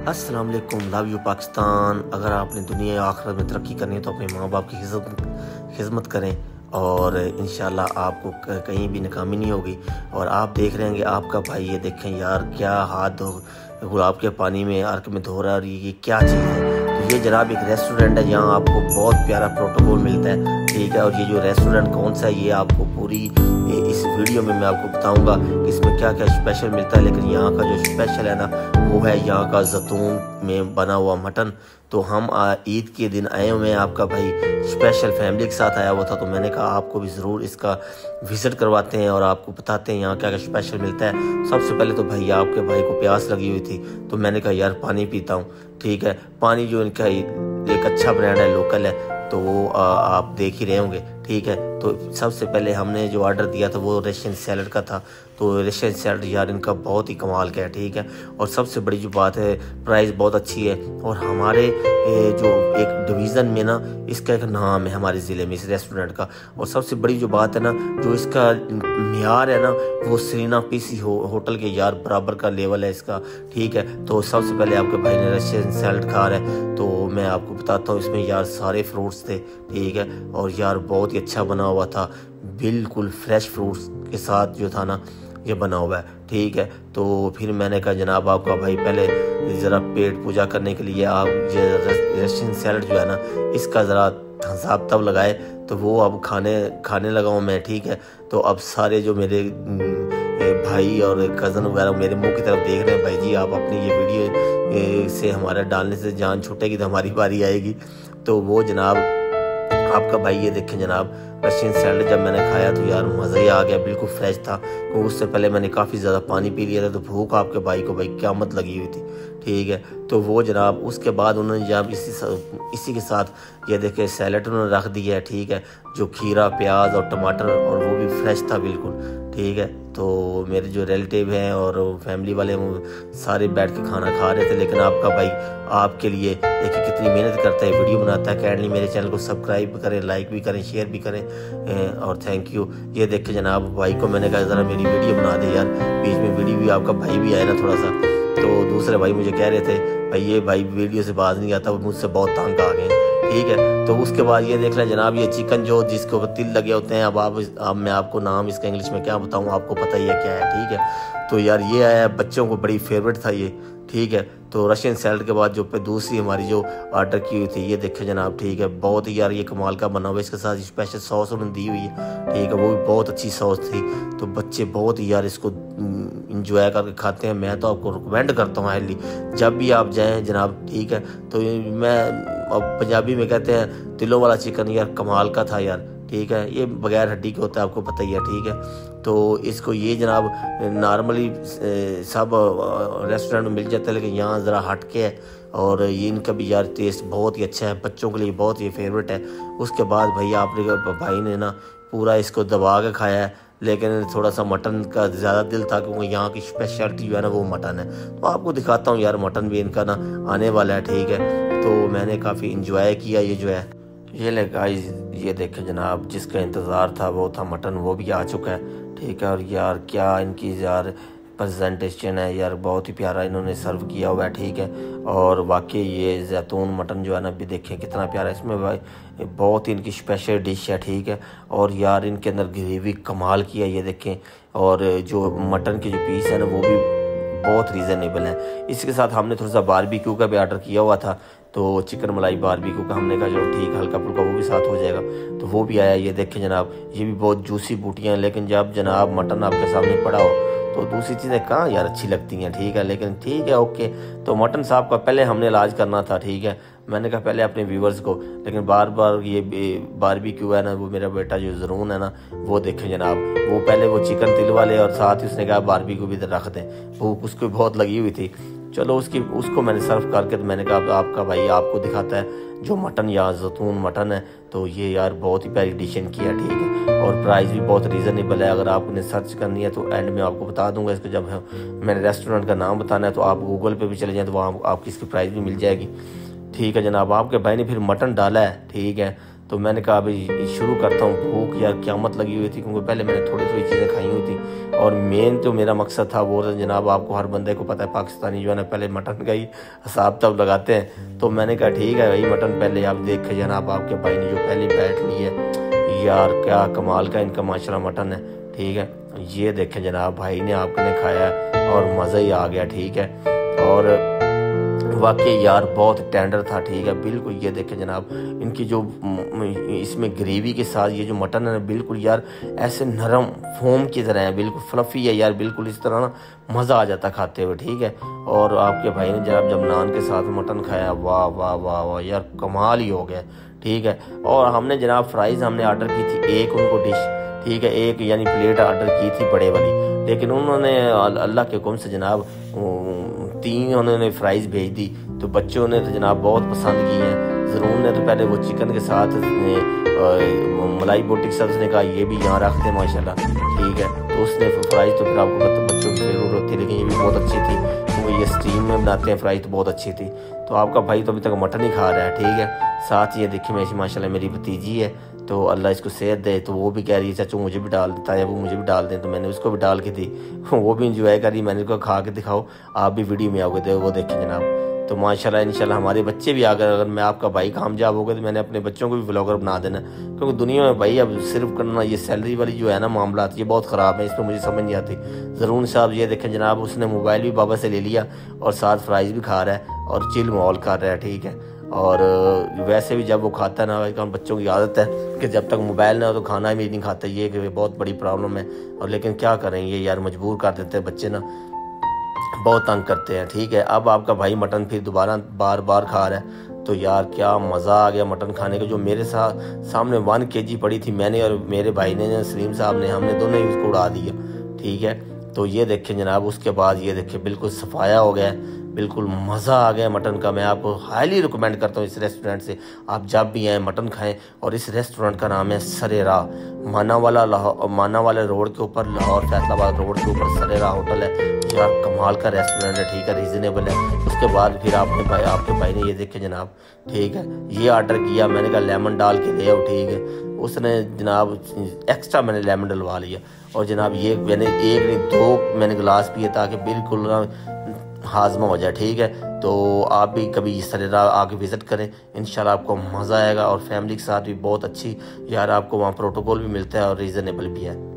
अस्सलाम वालेकुम, love you Pakistan. अगर आपने दुनिया आखिरत में तरक्की करनी है तो अपने माँ बाप की खिदमत करें और इंशाल्लाह आपको कहीं भी नाकामी नहीं होगी। और आप देख रहे हैं कि आपका भाई ये देखें यार क्या हाथ गुलाब के पानी में अर्क में धो रहा है और ये क्या चीज़ है। तो ये जनाब एक रेस्टोरेंट है जहाँ आपको बहुत प्यारा प्रोटोकॉल मिलता है, ठीक है। और ये जो रेस्टोरेंट कौन सा है ये आपको पूरी इस वीडियो में मैं आपको बताऊंगा कि इसमें क्या क्या स्पेशल मिलता है। लेकिन यहाँ का जो स्पेशल है ना वो है यहाँ का जैतून में बना हुआ मटन। तो हम ईद के दिन आए हुए हैं, आपका भाई स्पेशल फैमिली के साथ आया हुआ था, तो मैंने कहा आपको भी ज़रूर इसका विज़िट करवाते हैं और आपको बताते हैं यहाँ क्या क्या स्पेशल मिलता है। सबसे पहले तो भाई आपके भाई को प्यास लगी हुई थी तो मैंने कहा यार पानी पीता हूँ, ठीक है। पानी जो इनका एक अच्छा ब्रांड है, लोकल है, तो वो आप देख ही रहे होंगे, ठीक है। तो सबसे पहले हमने जो ऑर्डर दिया था वो रशियन सैलड का था। तो रशियन सैलड यार इनका बहुत ही कमाल का है, ठीक है। और सबसे बड़ी जो बात है प्राइस बहुत अच्छी है। और हमारे जो एक डिवीज़न में ना इसका एक नाम है हमारे ज़िले में इस रेस्टोरेंट का। और सबसे बड़ी जो बात है ना जो इसका मियार है ना वो सरीना पीसी होटल के यार बराबर का लेवल है इसका, ठीक है। तो सबसे पहले आपके भाई ने रशियन सैलड खा रहा है तो मैं आपको बताता हूँ इसमें यार सारे फ्रूट्स थे, ठीक है। और यार बहुत ही अच्छा बना हुआ था, बिल्कुल फ्रेश फ्रूट्स के साथ जो था ना ये बना हुआ है, ठीक है। तो फिर मैंने कहा जनाब आपका भाई पहले ज़रा पेट पूजा करने के लिए आप ये रशियन सैलड जो है ना इसका ज़रा हिसाब तब लगाए। तो वो अब खाने लगा हूँ मैं, ठीक है। तो अब सारे जो मेरे भाई और कज़न वगैरह मेरे मुंह की तरफ देख रहे हैं, भाई जी आप अपनी ये वीडियो से हमारा डालने से जान छूटेगी तो हमारी बारी आएगी। तो वो जनाब आपका भाई ये देखें जनाब रशियन सैलड जब मैंने खाया तो यार मज़ा ही आ गया, बिल्कुल फ्रेश था। तो उससे पहले मैंने काफ़ी ज़्यादा पानी पी लिया था तो भूख आपके भाई को भाई क़यामत लगी हुई थी, ठीक है। तो वो जनाब उसके बाद उन्होंने जब इसी के साथ ये देखे सैलड उन्होंने रख दिया है, ठीक है, जो खीरा प्याज और टमाटर और वो भी फ्रेश था बिल्कुल, ठीक है। तो मेरे जो रिलेटिव हैं और फैमिली वाले वो सारे बैठ के खाना खा रहे थे। लेकिन आपका भाई आपके लिए देखिए कितनी मेहनत करता है, वीडियो बनाता है। काइंडली मेरे चैनल को सब्सक्राइब करें, लाइक भी करें, शेयर भी करें और थैंक यू। ये देख के जनाब भाई को मैंने कहा ज़रा मेरी वीडियो बना दे यार, बीच में वीडियो भी आपका भाई भी आया ना थोड़ा सा। तो दूसरे भाई मुझे कह रहे थे भाई ये भाई वीडियो से बाज नहीं आता, वो मुझसे बहुत तंग आ गए, ठीक है। तो उसके बाद ये देख लें जनाब ये चिकन जो जिसको तिल लगे होते हैं, अब मैं आपको नाम इसका इंग्लिश में क्या बताऊँ, आपको पता ही है क्या है, ठीक है। तो यार ये आया बच्चों को बड़ी फेवरेट था ये, ठीक है। तो रशियन सैलड के बाद जो पे दूसरी हमारी जो ऑर्डर की हुई थी ये देखें जनाब, ठीक है, बहुत ही यार ये कमाल का बना हुआ है। इसके साथ स्पेशल सॉस उन्होंने दी हुई है, ठीक है, वो भी बहुत अच्छी सॉस थी। तो बच्चे बहुत ही यार इसको इंजॉय करके खाते हैं। मैं तो आपको रिकमेंड करता हूँ हाईली जब भी आप जाएँ जनाब, ठीक है। तो मैं अब पंजाबी में कहते हैं तिलों वाला चिकन यार कमाल का था यार, ठीक है। ये बगैर हड्डी के होता है आपको पता ही है, ठीक है। तो इसको ये जनाब नॉर्मली सब रेस्टोरेंट में मिल जाता है लेकिन यहाँ ज़रा हट के है और ये इनका भी यार टेस्ट बहुत ही अच्छा है, बच्चों के लिए बहुत ही फेवरेट है। उसके बाद भैया आपने भाई ने ना पूरा इसको दबा के खाया है, लेकिन थोड़ा सा मटन का ज़्यादा दिल था क्योंकि यहाँ की स्पेशलिटी जो है ना वो मटन है। तो आपको दिखाता हूँ यार मटन भी इनका ना आने वाला है, ठीक है। तो मैंने काफ़ी इंजॉय किया ये जो है। ये ले गाइस ये देखें जनाब जिसका इंतज़ार था वो था मटन, वो भी आ चुका है, ठीक है। और यार क्या इनकी यार प्रेजेंटेशन है यार, बहुत ही प्यारा इन्होंने सर्व किया हुआ है, ठीक है। और वाकई ये जैतून मटन जो है ना भी देखें कितना प्यारा है, इसमें भाई बहुत ही इनकी स्पेशल डिश है, ठीक है। और यार इनके अंदर ग्रेवी कमाल की है ये देखें। और जो मटन के जो पीस है ना वो भी बहुत रीज़नेबल है। इसके साथ हमने थोड़ा सा बारबेक्यू का भी ऑर्डर किया हुआ था, तो चिकन मलाई बारबेक्यू का हमने कहा चलो ठीक हल्का फुल्का वो भी साथ हो जाएगा, तो वो भी आया। ये देखें जनाब ये भी बहुत जूसी बूटियाँ हैं, लेकिन जब जनाब मटन आपके सामने पड़ा हो तो दूसरी चीज़ें कहाँ यार अच्छी लगती हैं, ठीक है। लेकिन ठीक है ओके। तो मटन साहब का पहले हमने इलाज करना था, ठीक है। मैंने कहा पहले अपने व्यूवर्स को, लेकिन बार बार ये बारबेक्यू है ना वो मेरा बेटा जो ज़रून है ना वो देखें जनाब वो पहले वो चिकन तिल वाले और साथ ही उसने कहा बारबेक्यू भी रख दें, वो उसको बहुत लगी हुई थी। चलो उसको मैंने सर्व करके तो मैंने कहा आपका भाई आपको दिखाता है जो मटन या जैतून मटन है। तो ये यार बहुत ही प्यारी डिशन की है, ठीक है। और प्राइस भी बहुत रीज़नेबल है। अगर आपने सर्च करनी है तो एंड में आपको बता दूंगा इसको, जब मैंने रेस्टोरेंट का नाम बताना है तो आप गूगल पे भी चले जाएँ तो वहाँ आपकी इसकी प्राइस भी मिल जाएगी, ठीक है जनाब। आपके भाई ने फिर मटन डाला है, ठीक है। तो मैंने कहा अभी शुरू करता हूँ। भूख यार क़यामत लगी हुई थी, क्योंकि पहले मैंने थोड़ी थोड़ी चीज़ें खाई हुई थी, और मेन तो मेरा मकसद था वो जनाब, आपको हर बंदे को पता है पाकिस्तानी जो है ना पहले मटन का ही हिसाब तब लगाते हैं। तो मैंने कहा ठीक है भाई मटन पहले आप देखे जनाब, आपके भाई ने जो पहली बैठ ली है यार, क्या कमाल का इनका माशाल्लाह मटन है। ठीक है, ये देखें जनाब, भाई ने आपने खाया और मज़ा ही आ गया। ठीक है, और वाकई यार बहुत टेंडर था। ठीक है, बिल्कुल ये देखें जनाब, इनकी जो इसमें ग्रेवी के साथ ये जो मटन है बिल्कुल यार ऐसे नरम फोम की तरह है, बिल्कुल फ्लफ़ी है यार, बिल्कुल इस तरह ना मज़ा आ जाता खाते हुए। ठीक है, और आपके भाई ने जब नान के साथ मटन खाया, वाह वाह वाह वाह यार, कमाल ही हो गया। ठीक है, और हमने जनाब फ्राइज़ हमने आर्डर की थी एक उनको डिश, ठीक है, एक यानी प्लेट आर्डर की थी बड़े वाली, लेकिन उन्होंने अल्लाह के हुक्म से जनाब 3 उन्होंने फ्राइज़ भेज दी। तो बच्चों ने तो जनाब बहुत पसंद की हैं। ज़रून ने तो पहले वो चिकन के साथ मलाई बोटी के साथ उसने कहा ये भी यहाँ रख दें माशाल्लाह। ठीक है, तो उसने फ्राइज़ तो फिर आपको बच्चों की फेवरेट होती है, लेकिन ये भी बहुत अच्छी थी, क्योंकि ये स्टीम में बनाते हैं फ्राइज़, तो बहुत अच्छी थी। तो आपका भाई तो अभी तक मटन ही खा रहा है। ठीक है, साथ ये देखिए मैं माशाल्लाह मेरी भतीजी है, तो अल्लाह इसको सेहत दे, तो वो भी कह रही है चाचू मुझे भी डाल देता है, वो मुझे भी डाल दें, तो मैंने उसको भी डाल के दी। वो भी इंजॉय करी, मैंने उसको खा के दिखाओ, आप भी वीडियो में आओगे वो देखें जनाब। तो माशाल्लाह इंशाल्लाह हमारे बच्चे भी अगर मैं आपका भाई कामयाब हो गए तो मैंने अपने बच्चों को भी व्लॉगर बना देना, क्योंकि दुनिया में भाई अब सिर्फ करना ये सैलरी वाली जो है ना मामला ये बहुत ख़राब है, इसमें मुझे समझ नहीं आती। ज़रून साहब ये देखें जनाब, उसने मोबाइल भी बाबा से ले लिया और साथ फ्राइज़ भी खा रहा है और चिल माहौल कर रहा है। ठीक है, और वैसे भी जब वो खाता है ना, बच्चों की आदत है कि जब तक मोबाइल ना हो तो खाना भी नहीं खाते, ये कि बहुत बड़ी प्रॉब्लम है। और लेकिन क्या करें, ये यार मजबूर कर देते हैं बच्चे ना, बहुत तंग करते हैं। ठीक है, अब आपका भाई मटन फिर दोबारा बार बार खा रहा है, तो यार क्या मज़ा आ गया मटन खाने का। जो मेरे सामने 1 kg पड़ी थी, मैंने और मेरे भाई ने सलीम साहब ने, हमने दोनों ही उसको उड़ा दिया। ठीक है, तो ये देखें जनाब, उसके बाद ये देखें बिल्कुल सफाया हो गया, बिल्कुल मज़ा आ गया मटन का। मैं आपको हाईली रिकमेंड करता हूँ इस रेस्टोरेंट से, आप जब भी आएँ मटन खाएं। और इस रेस्टोरेंट का नाम है सरेरा, मानावाला रोड के ऊपर, लाहौर फैसलाबाद रोड के ऊपर सरेरा होटल है। यार कमाल का रेस्टोरेंट है। ठीक है, रीज़नेबल है। उसके बाद फिर आपके भाई ने ये देखे जनाब, ठीक है, ये ऑर्डर किया, मैंने कहा लेमन डाल के ले आओ। ठीक है, उसने जनाब एक्स्ट्रा मैंने लेमन डलवा लिया, और जनाब ये मैंने 1 नहीं 2 मैंने गिलास पिए ताकि बिल्कुल हाजमा हो जाए। ठीक है, तो आप भी कभी सरेरा आके विज़िट करें, इंशाल्लाह आपको मज़ा आएगा, और फैमिली के साथ भी बहुत अच्छी यार आपको वहाँ प्रोटोकॉल भी मिलता है और रीज़नेबल भी है।